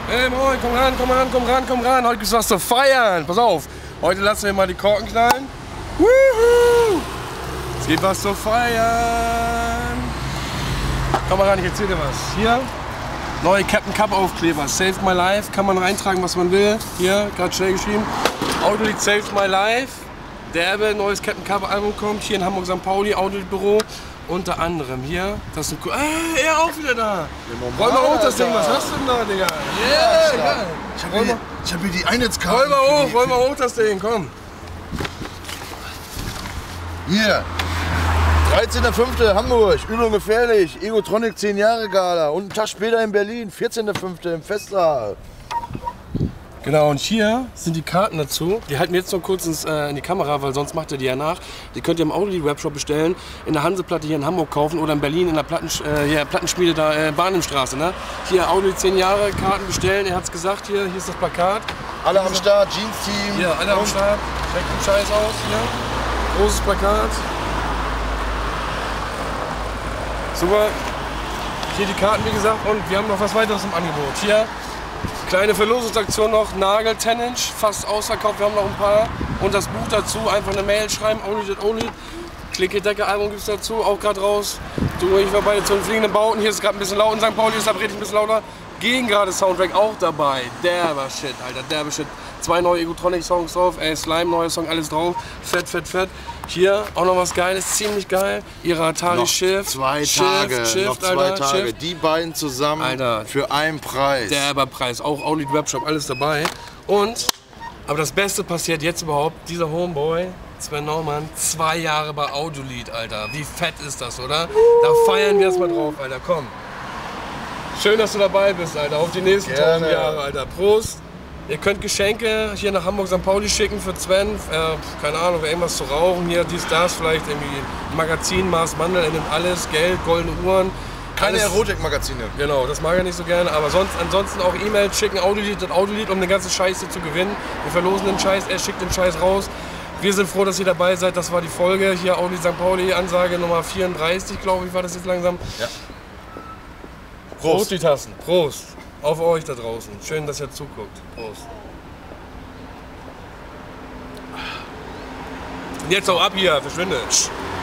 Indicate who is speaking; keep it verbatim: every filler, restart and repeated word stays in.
Speaker 1: Hey moin, komm ran, komm ran, komm ran, komm ran. Heute gibt's was zu feiern. Pass auf, heute lassen wir mal die Korken knallen. Wuhu! Es gibt was zu feiern. Komm mal ran, ich erzähl dir was. Hier, neue Captain Cup Aufkleber. Saved My Life, kann man reintragen, was man will. Hier, gerade schnell geschrieben. Autolied Saved My Life. Derbe, neues Captain Cup Album kommt. Hier in Hamburg Sankt Pauli, Autolied Büro. Unter anderem hier, das ist ein cool. Äh, er auch wieder da. Roll mal hoch das Ding, was hast du denn da, Digga? Yeah,
Speaker 2: ja, geil. Ich hab, hier, ich hab hier die Einheitskarte.
Speaker 1: Roll mal hoch, roll mal hoch das Ding, komm.
Speaker 2: Hier. dreizehnter fünfter Hamburg, übel und gefährlich, Egotronic zehn Jahre Gala. Und einen Tag später in Berlin, vierzehnter fünfter im Festsaal.
Speaker 1: Genau, und hier sind die Karten dazu. Die halten wir jetzt noch kurz ins, äh, in die Kamera, weil sonst macht ihr die ja nach. Die könnt ihr im Autolied-Webshop bestellen, in der Hanseplatte hier in Hamburg kaufen oder in Berlin in der Platten, äh, hier, Plattenschmiede da, äh, Bahnenstraße. Ne? Hier Autolied zehn Jahre, Karten bestellen, er hat's gesagt, hier, hier ist das Plakat.
Speaker 2: Alle am Start, Jeans-Team.
Speaker 1: Hier, alle am Start. Checkt den Scheiß aus, hier. Großes Plakat. Super. Hier die Karten, wie gesagt, und wir haben noch was weiteres im Angebot. Hier. Kleine Verlosungsaktion noch, Nagel zehn Inch, fast ausverkauft, wir haben noch ein paar. Und das Buch dazu, einfach eine Mail schreiben, Autolied, Autolied. Klicke-Decke-Album gibt es dazu, auch gerade raus. Du, ich war beide zu den fliegenden Bauten, hier ist es gerade ein bisschen laut in Sankt Pauli, ist da richtig ein bisschen lauter. Gegen gerade Soundtrack auch dabei, derber Shit, Alter, derber Shit. Zwei neue Egotronic-Songs drauf, ey, Slime, neuer Song, alles drauf. Fett, fett, fett. Hier auch noch was Geiles, ziemlich geil. Ihre Atari Shift.
Speaker 2: Zwei
Speaker 1: Shift,
Speaker 2: Tage,
Speaker 1: Shift,
Speaker 2: noch zwei
Speaker 1: Alter,
Speaker 2: Tage.
Speaker 1: Shift.
Speaker 2: Die beiden zusammen,
Speaker 1: Alter,
Speaker 2: für einen Preis.
Speaker 1: Derber Preis, auch Autolied Webshop, alles dabei. Und, aber das Beste passiert jetzt überhaupt, dieser Homeboy, Sven Naumann, zwei Jahre bei Autolied, Alter. Wie fett ist das, oder? Da feiern wir erstmal drauf, Alter, komm. Schön, dass du dabei bist, Alter, auf die nächsten tausend Jahre, Alter. Prost! Ihr könnt Geschenke hier nach Hamburg Sankt Pauli schicken für Sven, äh, keine Ahnung, irgendwas zu rauchen, hier, dies, das, vielleicht irgendwie Magazin, Mars Mandel, er nimmt alles, Geld, goldene Uhren.
Speaker 2: Keine Erotikmagazine.
Speaker 1: Genau, das mag er nicht so gerne, aber sonst, ansonsten auch E-Mail schicken, Autolied, das Autolied, um den ganzen Scheiß hier zu gewinnen. Wir verlosen den Scheiß, er schickt den Scheiß raus. Wir sind froh, dass ihr dabei seid, das war die Folge, hier Autolied Sankt Pauli, Ansage Nummer vierunddreißig, glaube ich, war das jetzt langsam. Ja. Prost. Prost die Tassen, Prost. Auf euch da draußen. Schön, dass ihr zuguckt. Prost. Und jetzt auch ab hier, verschwinde.